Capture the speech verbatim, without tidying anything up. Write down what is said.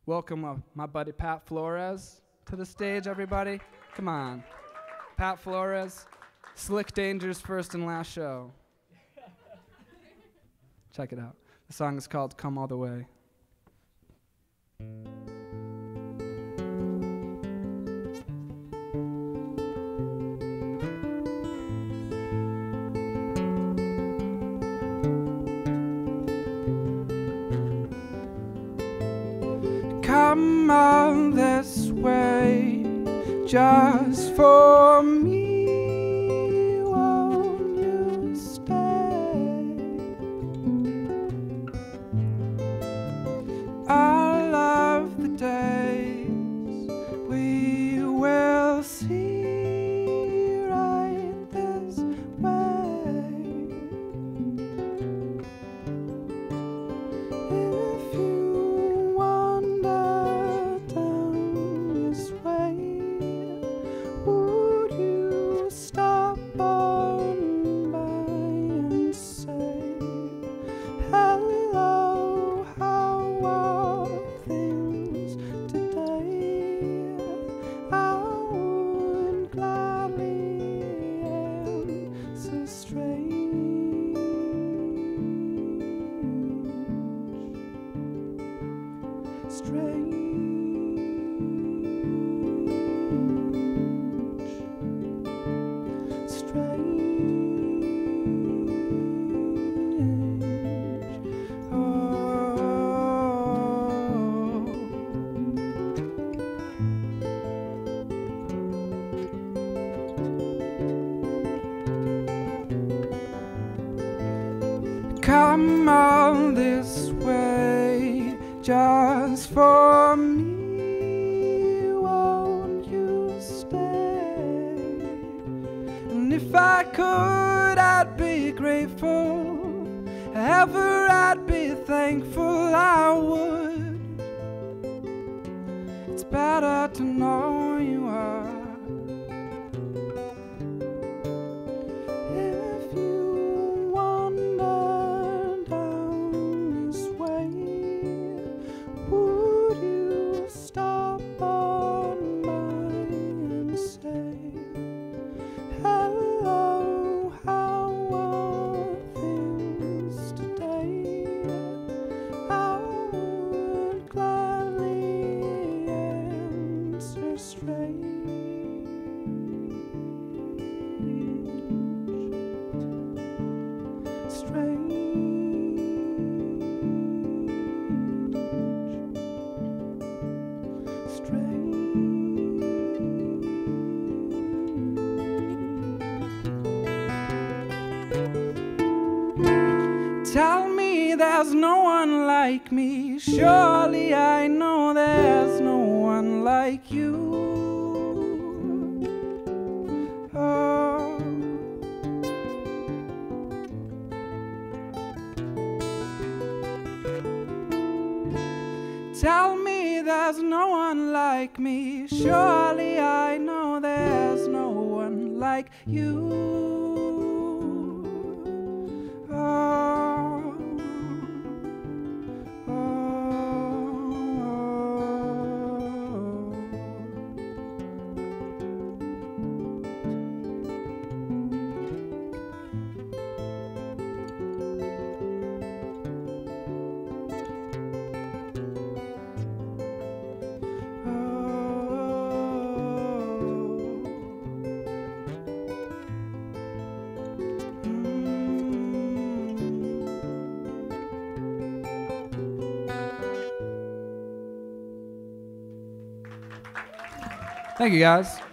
welcome uh, my buddy Pat Flores to the stage, everybody. Come on. Pat Flores, Slick Danger's first and last show. Check it out. The song is called Come All the Way. Come all this way just for me, won't you stay? All of the days we will see right this way. If you wander down this way, would you stop on by and say, hello, how are things today? I would gladly answer strange. Strange, strange, oh. Come all this way just for me, won't you stay? And if I could, I'd be grateful. Ever I'd be thankful, I would. It's better to know you are. If you wander down this way, would you stop on by and say, hello, how are things today? I would gladly answer strange. Strange. Tell me there's no one like me. Surely I know there's no one like you. Oh. Tell me there's no one like me. Surely I know there's no one like you. Thank you, guys.